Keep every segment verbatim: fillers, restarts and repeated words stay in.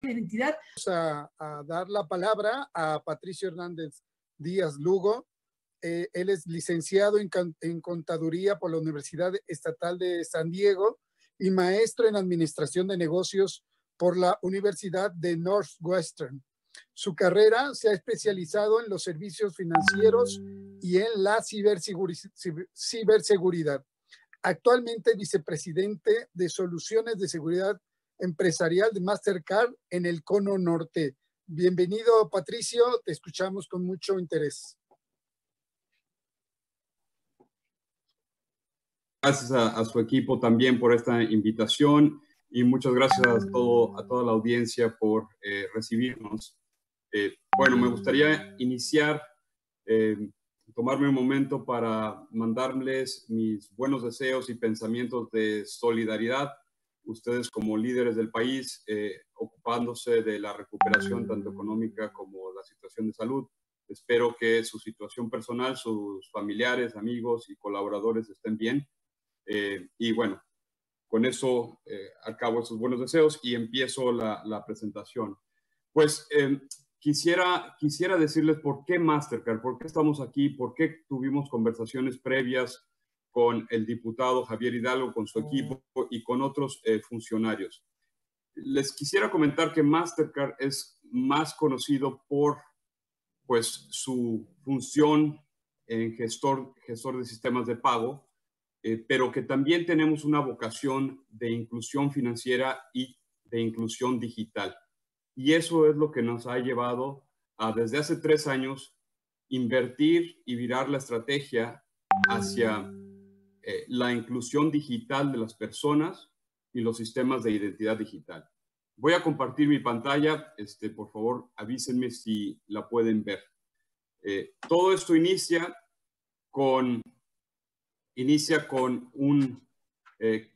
identidad. Vamos a, a dar la palabra a Patricio Hernández Díaz Lugo. Eh, él es licenciado en, en Contaduría por la Universidad Estatal de San Diego y maestro en Administración de Negocios por la Universidad de Northwestern. Su carrera se ha especializado en los servicios financieros y en la ciberseguridad. Actualmente vicepresidente de Soluciones de Seguridad Empresarial de Mastercard en el Cono Norte. Bienvenido, Patricio, te escuchamos con mucho interés. Gracias a, a su equipo también por esta invitación y muchas gracias a, todo, a toda la audiencia por eh, recibirnos. Eh, bueno, me gustaría iniciar, eh, tomarme un momento para mandarles mis buenos deseos y pensamientos de solidaridad. Ustedes como líderes del país, eh, ocupándose de la recuperación tanto económica como la situación de salud. Espero que su situación personal, sus familiares, amigos y colaboradores estén bien. Eh, y bueno, con eso eh, acabo esos buenos deseos y empiezo la, la presentación. Pues eh, quisiera, quisiera decirles por qué Mastercard, por qué estamos aquí, por qué tuvimos conversaciones previas con el diputado Javier Hidalgo, con su equipo y con otros eh, funcionarios. Les quisiera comentar que Mastercard es más conocido por pues, su función en gestor, gestor de sistemas de pago, Eh, pero que también tenemos una vocación de inclusión financiera y de inclusión digital. Y eso es lo que nos ha llevado a, desde hace tres años, invertir y virar la estrategia hacia eh, la inclusión digital de las personas y los sistemas de identidad digital. Voy a compartir mi pantalla. Este, por favor, avísenme si la pueden ver. Eh, todo esto inicia con... Inicia con un, eh,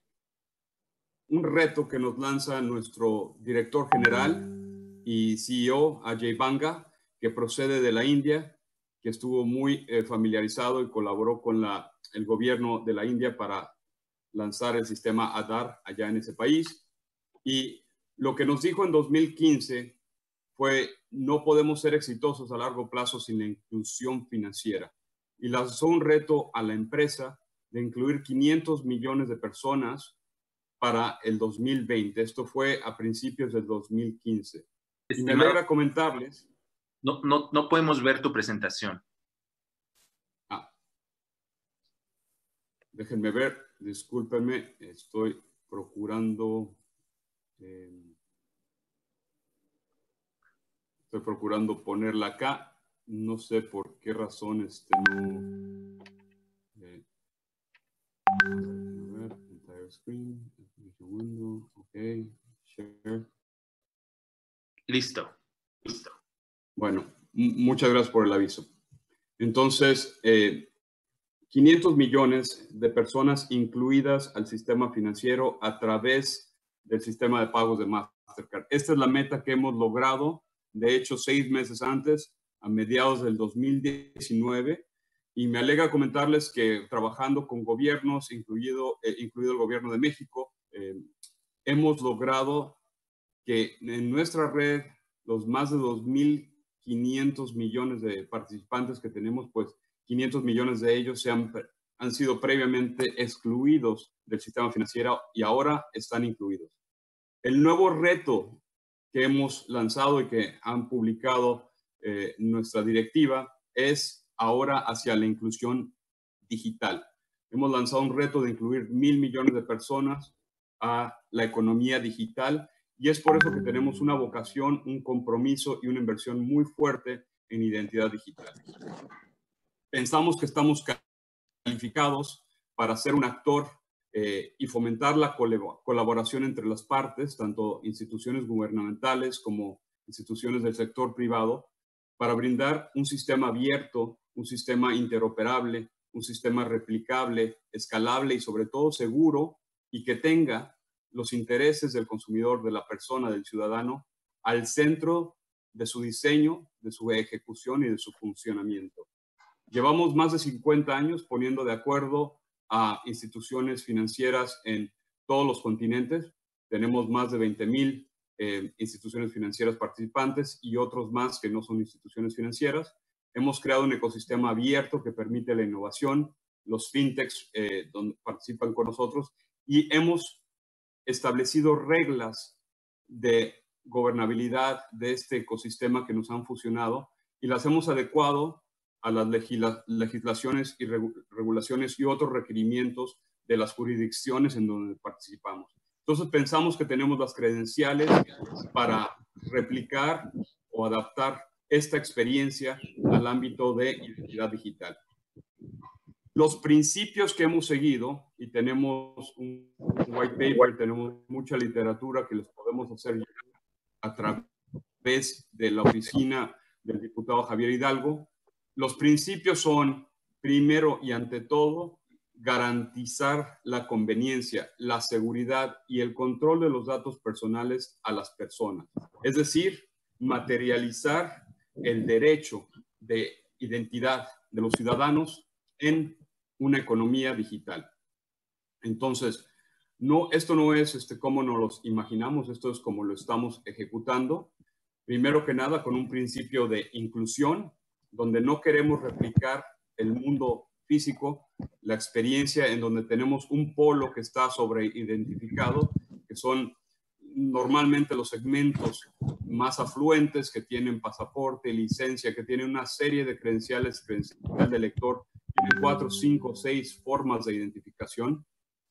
un reto que nos lanza nuestro director general y C E O, Ajay Banga, que procede de la India, que estuvo muy eh, familiarizado y colaboró con la, el gobierno de la India para lanzar el sistema Aadhaar allá en ese país. Y lo que nos dijo en dos mil quince fue: no podemos ser exitosos a largo plazo sin la inclusión financiera. Y lanzó un reto a la empresa de incluir quinientos millones de personas para el dos mil veinte. Esto fue a principios del dos mil quince. Y me alegra comentarles... No, no, no podemos ver tu presentación. Ah. Déjenme ver, discúlpenme, estoy procurando... Eh, estoy procurando ponerla acá. No sé por qué razón este no... Eh, entire screen, window, okay, share. Listo, listo. Bueno, muchas gracias por el aviso. Entonces, eh, quinientos millones de personas incluidas al sistema financiero a través del sistema de pagos de Mastercard. Esta es la meta que hemos logrado, de hecho, seis meses antes, a mediados del dos mil diecinueve. Y me alegra comentarles que trabajando con gobiernos, incluido, eh, incluido el gobierno de México, eh, hemos logrado que en nuestra red, los más de dos mil quinientos millones de participantes que tenemos, pues quinientos millones de ellos se han, han sido previamente excluidos del sistema financiero y ahora están incluidos. El nuevo reto que hemos lanzado y que han publicado eh, nuestra directiva es ahora hacia la inclusión digital. Hemos lanzado un reto de incluir mil millones de personas a la economía digital y es por eso que tenemos una vocación, un compromiso y una inversión muy fuerte en identidad digital. Pensamos que estamos calificados para ser un actor eh, y fomentar la colaboración entre las partes, tanto instituciones gubernamentales como instituciones del sector privado, para brindar un sistema abierto, un sistema interoperable, un sistema replicable, escalable y sobre todo seguro y que tenga los intereses del consumidor, de la persona, del ciudadano, al centro de su diseño, de su ejecución y de su funcionamiento. Llevamos más de cincuenta años poniendo de acuerdo a instituciones financieras en todos los continentes. Tenemos más de veinte mil eh, instituciones financieras participantes y otros más que no son instituciones financieras. Hemos creado un ecosistema abierto que permite la innovación, los fintechs eh, donde participan con nosotros, y hemos establecido reglas de gobernabilidad de este ecosistema que nos han fusionado y las hemos adecuado a las legisla legislaciones y regu regulaciones y otros requerimientos de las jurisdicciones en donde participamos. Entonces pensamos que tenemos las credenciales para replicar o adaptar esta experiencia al ámbito de identidad digital. Los principios que hemos seguido, y tenemos un white paper, tenemos mucha literatura que les podemos hacer llegar a través de la oficina del diputado Javier Hidalgo. Los principios son, primero y ante todo, garantizar la conveniencia, la seguridad y el control de los datos personales a las personas. Es decir, materializar el derecho de identidad de los ciudadanos en una economía digital. Entonces, no, esto no es este, como nos los imaginamos, esto es como lo estamos ejecutando. Primero que nada, con un principio de inclusión, donde no queremos replicar el mundo físico, la experiencia en donde tenemos un polo que está sobreidentificado, que son normalmente los segmentos más afluentes, que tienen pasaporte, licencia, que tienen una serie de credenciales, credencial de lector, tienen cuatro, cinco, seis formas de identificación,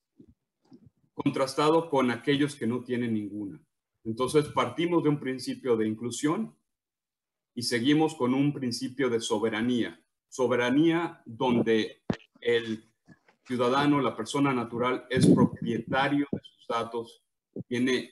contrastado con aquellos que no tienen ninguna. Entonces partimos de un principio de inclusión y seguimos con un principio de soberanía. Soberanía donde el ciudadano, la persona natural, es propietario de sus datos, tiene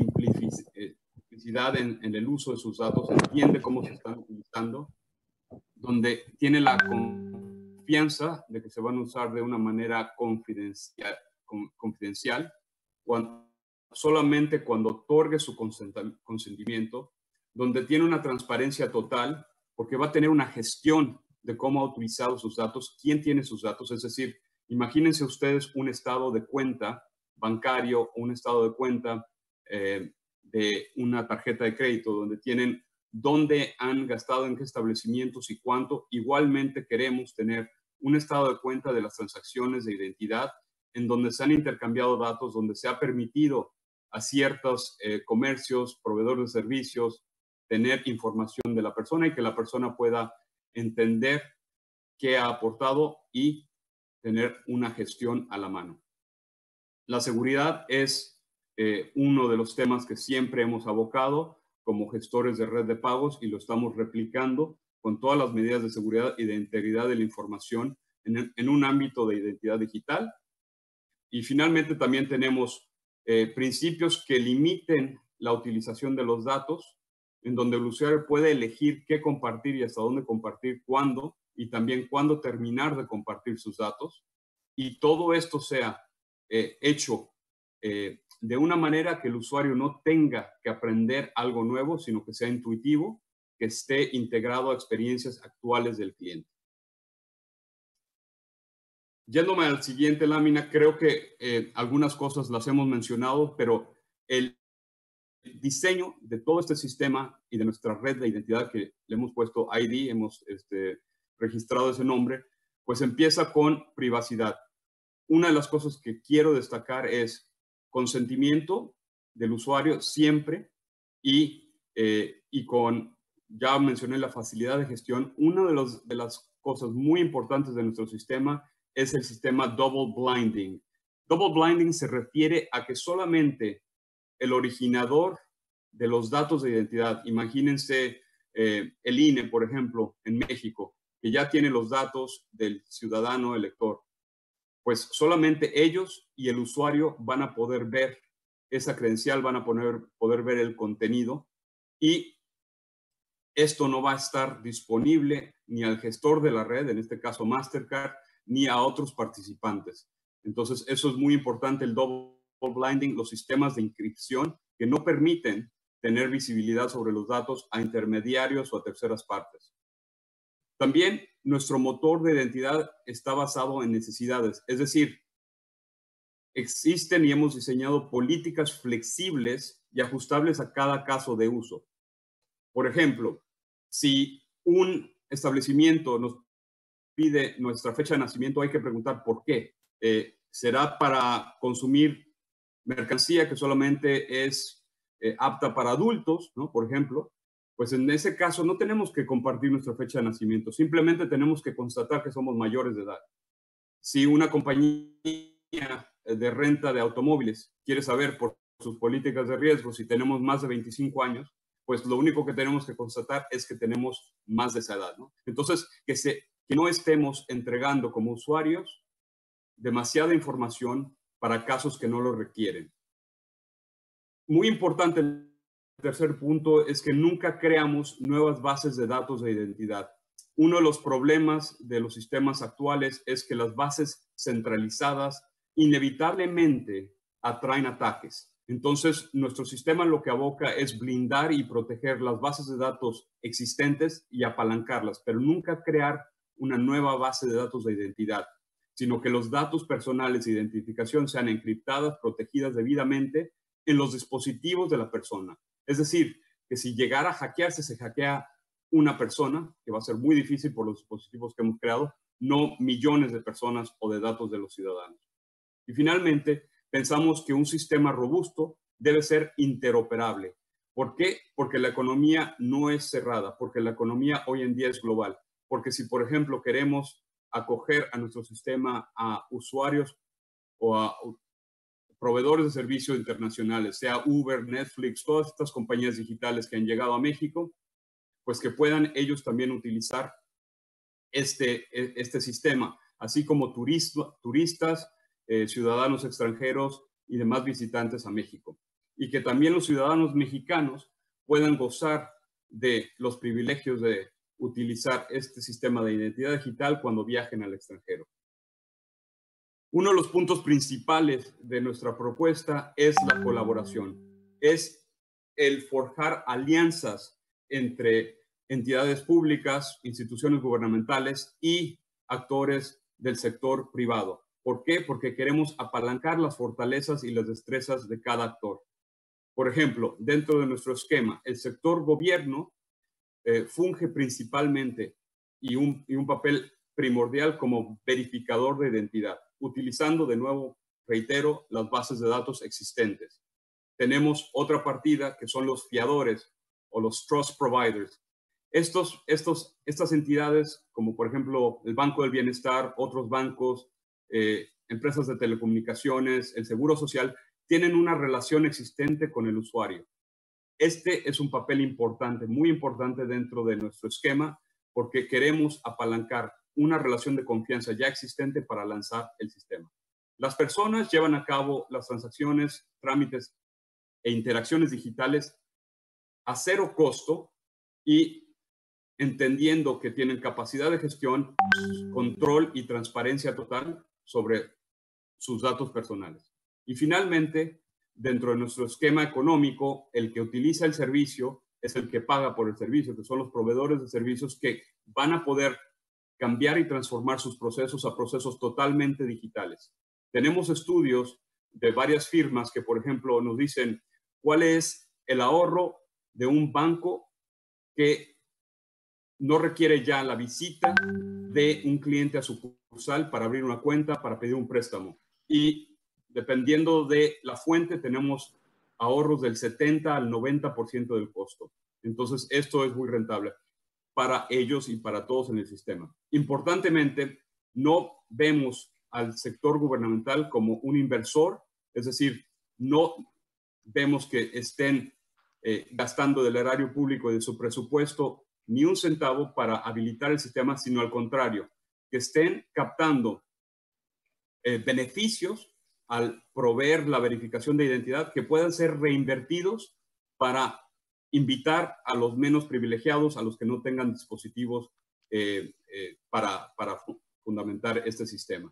simplicidad en, en el uso de sus datos, entiende cómo se están utilizando, donde tiene la confianza de que se van a usar de una manera confidencial, confidencial cuando, solamente cuando otorgue su consentimiento, donde tiene una transparencia total, porque va a tener una gestión de cómo ha utilizado sus datos, quién tiene sus datos. Es decir, imagínense ustedes un estado de cuenta bancario o un estado de cuenta eh, de una tarjeta de crédito, donde tienen dónde han gastado, en qué establecimientos y cuánto. Igualmente queremos tener un estado de cuenta de las transacciones de identidad en donde se han intercambiado datos, donde se ha permitido a ciertos eh, comercios, proveedores de servicios, tener información de la persona y que la persona pueda entender qué ha aportado y tener una gestión a la mano. La seguridad es eh, uno de los temas que siempre hemos abocado como gestores de red de pagos y lo estamos replicando con todas las medidas de seguridad y de integridad de la información en, en un ámbito de identidad digital. Y finalmente también tenemos eh, principios que limiten la utilización de los datos, en donde el usuario puede elegir qué compartir y hasta dónde compartir, cuándo, y también cuándo terminar de compartir sus datos. Y todo esto sea eh, hecho eh, de una manera que el usuario no tenga que aprender algo nuevo, sino que sea intuitivo, que esté integrado a experiencias actuales del cliente. Yéndome al siguiente lámina, creo que eh, algunas cosas las hemos mencionado, pero el diseño de todo este sistema y de nuestra red de identidad que le hemos puesto I D, hemos este, registrado ese nombre, pues empieza con privacidad. Una de las cosas que quiero destacar es consentimiento del usuario siempre y, eh, y con, ya mencioné la facilidad de gestión. Una de, los, de las cosas muy importantes de nuestro sistema es el sistema double blinding. Double blinding se refiere a que solamente el originador de los datos de identidad, imagínense eh, el I N E, por ejemplo, en México, que ya tiene los datos del ciudadano elector, pues solamente ellos y el usuario van a poder ver esa credencial, van a poner, poder ver el contenido, y esto no va a estar disponible ni al gestor de la red, en este caso Mastercard, ni a otros participantes. Entonces, eso es muy importante, el double blinding, los sistemas de encripción que no permiten tener visibilidad sobre los datos a intermediarios o a terceras partes. También nuestro motor de identidad está basado en necesidades, es decir, existen y hemos diseñado políticas flexibles y ajustables a cada caso de uso. Por ejemplo, si un establecimiento nos pide nuestra fecha de nacimiento, hay que preguntar por qué. Eh, ¿Será para consumir mercancía que solamente es eh, apta para adultos, ¿no? Por ejemplo, pues en ese caso no tenemos que compartir nuestra fecha de nacimiento, simplemente tenemos que constatar que somos mayores de edad. Si una compañía de renta de automóviles quiere saber por sus políticas de riesgo si tenemos más de veinticinco años, pues lo único que tenemos que constatar es que tenemos más de esa edad, ¿no? Entonces, que, se, que no estemos entregando como usuarios demasiada información para casos que no lo requieren. Muy importante, el tercer punto es que nunca creamos nuevas bases de datos de identidad. Uno de los problemas de los sistemas actuales es que las bases centralizadas inevitablemente atraen ataques. Entonces, nuestro sistema lo que aboca es blindar y proteger las bases de datos existentes y apalancarlas, pero nunca crear una nueva base de datos de identidad, sino que los datos personales de identificación sean encriptadas, protegidas debidamente en los dispositivos de la persona. Es decir, que si llegara a hackearse, se hackea una persona, que va a ser muy difícil por los dispositivos que hemos creado, no millones de personas o de datos de los ciudadanos. Y finalmente, pensamos que un sistema robusto debe ser interoperable. ¿Por qué? Porque la economía no es cerrada, porque la economía hoy en día es global. Porque si, por ejemplo, queremos acoger a nuestro sistema a usuarios o a proveedores de servicios internacionales, sea Uber, Netflix, todas estas compañías digitales que han llegado a México, pues que puedan ellos también utilizar este, este sistema, así como turismo, turistas, eh, ciudadanos extranjeros y demás visitantes a México. Y que también los ciudadanos mexicanos puedan gozar de los privilegios de utilizar este sistema de identidad digital cuando viajen al extranjero. Uno de los puntos principales de nuestra propuesta es la colaboración, es el forjar alianzas entre entidades públicas, instituciones gubernamentales y actores del sector privado. ¿Por qué? Porque queremos apalancar las fortalezas y las destrezas de cada actor. Por ejemplo, dentro de nuestro esquema, el sector gobierno eh, funge principalmente y un, y un papel primordial como verificador de identidad, utilizando de nuevo, reitero, las bases de datos existentes. Tenemos otra partida que son los fiadores o los trust providers. Estos, estos, estas entidades, como por ejemplo el Banco del Bienestar, otros bancos, eh, empresas de telecomunicaciones, el Seguro Social, tienen una relación existente con el usuario. Este es un papel importante, muy importante dentro de nuestro esquema, porque queremos apalancar una relación de confianza ya existente para lanzar el sistema. Las personas llevan a cabo las transacciones, trámites e interacciones digitales a cero costo y entendiendo que tienen capacidad de gestión, control y transparencia total sobre sus datos personales. Y finalmente, dentro de nuestro esquema económico, el que utiliza el servicio es el que paga por el servicio, que son los proveedores de servicios que van a poder cambiar y transformar sus procesos a procesos totalmente digitales. Tenemos estudios de varias firmas que, por ejemplo, nos dicen cuál es el ahorro de un banco que no requiere ya la visita de un cliente a su sucursal para abrir una cuenta, para pedir un préstamo. Y dependiendo de la fuente, tenemos ahorros del setenta al noventa por ciento del costo. Entonces, esto es muy rentable para ellos y para todos en el sistema. Importantemente, no vemos al sector gubernamental como un inversor, es decir, no vemos que estén eh, gastando del erario público y de su presupuesto ni un centavo para habilitar el sistema, sino al contrario, que estén captando eh, beneficios al proveer la verificación de identidad que puedan ser reinvertidos para invitar a los menos privilegiados, a los que no tengan dispositivos eh, eh, para, para fundamentar este sistema.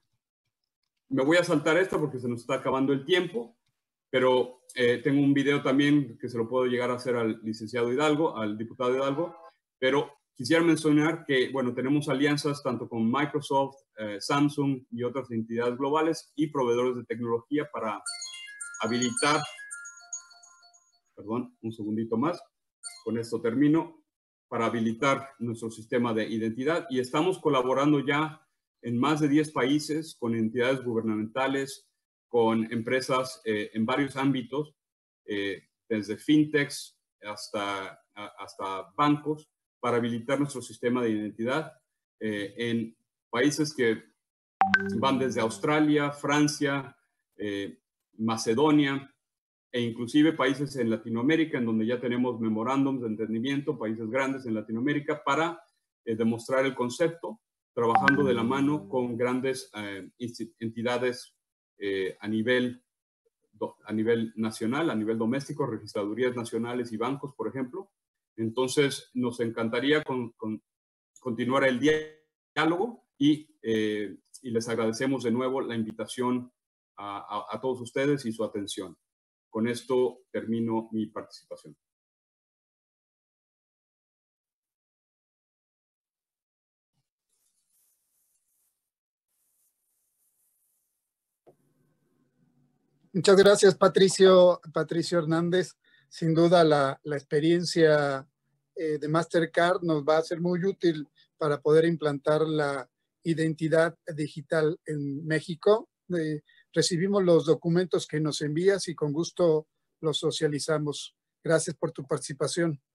Me voy a saltar esto porque se nos está acabando el tiempo, pero eh, tengo un video también que se lo puedo llegar a hacer al licenciado Hidalgo, al diputado Hidalgo, pero quisiera mencionar que, bueno, tenemos alianzas tanto con Microsoft, eh, Samsung y otras entidades globales y proveedores de tecnología para habilitar perdón, un segundito más, con esto termino, para habilitar nuestro sistema de identidad, y estamos colaborando ya en más de diez países con entidades gubernamentales, con empresas eh, en varios ámbitos, eh, desde fintechs hasta, a, hasta bancos, para habilitar nuestro sistema de identidad eh, en países que van desde Australia, Francia, eh, Macedonia, e inclusive países en Latinoamérica, en donde ya tenemos memorándums de entendimiento, países grandes en Latinoamérica, para eh, demostrar el concepto, trabajando de la mano con grandes eh, entidades eh, a, nivel, a nivel nacional, a nivel doméstico, registradurías nacionales y bancos, por ejemplo. Entonces, nos encantaría con, con, continuar el diálogo y, eh, y les agradecemos de nuevo la invitación a, a, a todos ustedes y su atención. Con esto termino mi participación. Muchas gracias, Patricio, Patricio Hernández. Sin duda, la, la experiencia eh, de Mastercard nos va a ser muy útil para poder implantar la identidad digital en México. Eh, recibimos los documentos que nos envías y con gusto los socializamos. Gracias por tu participación.